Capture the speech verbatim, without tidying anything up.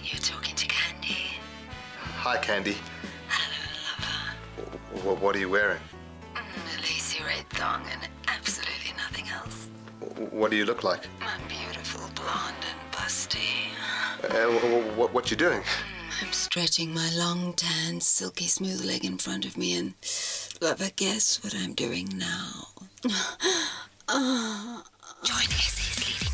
You're talking to Candy. Hi, Candy. Hello, lover. W what are you wearing? Mm, a lacy red thong and absolutely nothing else. W what do you look like? I'm beautiful, blonde and busty. Uh, what, what you doing? Mm, I'm stretching my long, tan, silky smooth leg in front of me and, lover, guess what I'm doing now? uh, Join Essie's leading